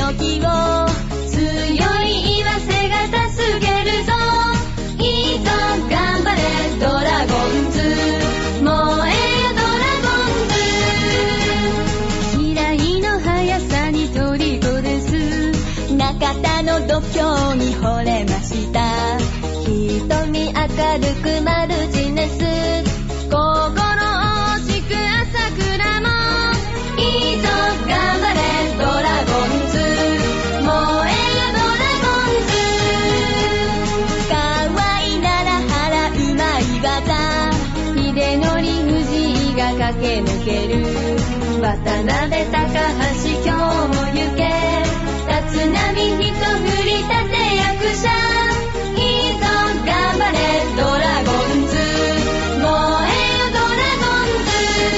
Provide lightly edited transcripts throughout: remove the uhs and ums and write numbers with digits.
時を強い言わせが助けるぞ。いいぞ頑張れドラゴンズ、燃えよドラゴンズ。嫌いの速さに虜です。中田の度胸に惚れました。瞳明るくマルチネス、心大きく朝倉も。いいぞ頑張れドラゴンズ、燃えよドラゴンズ。可愛いなら原うまい技、秀則藤井が駆け抜ける。渡辺高橋今日も行け、立浪一振り立て役者。いいぞ頑張れドラゴンズ、燃えよドラゴンズ。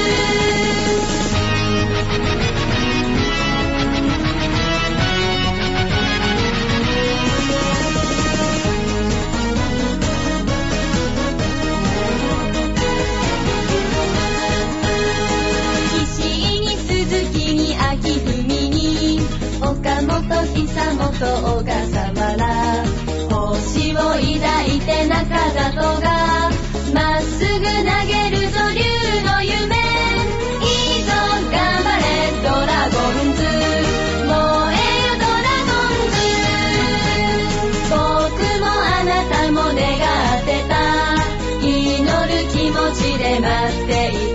石井に鈴木に秋文に岡本久本小笠原、星を抱いて中里がまっすぐ投げるぞ竜の夢。いいぞ頑張れドラゴンズ、燃えよドラゴンズ。僕もあなたも願ってた、祈る気持ちで待っている。